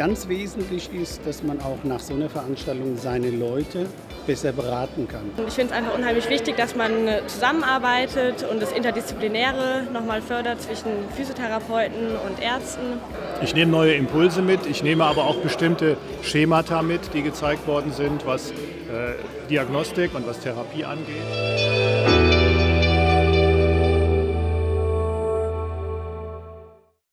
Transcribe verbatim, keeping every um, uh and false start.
ganz wesentlich ist, dass man auch nach so einer Veranstaltung seine Leute besser beraten kann. Ich finde es einfach unheimlich wichtig, dass man zusammenarbeitet und das Interdisziplinäre nochmal fördert zwischen Physiotherapeuten und Ärzten. Ich nehme neue Impulse mit, ich nehme aber auch bestimmte Schemata mit, die gezeigt worden sind, was äh, Diagnostik und was Therapie angeht.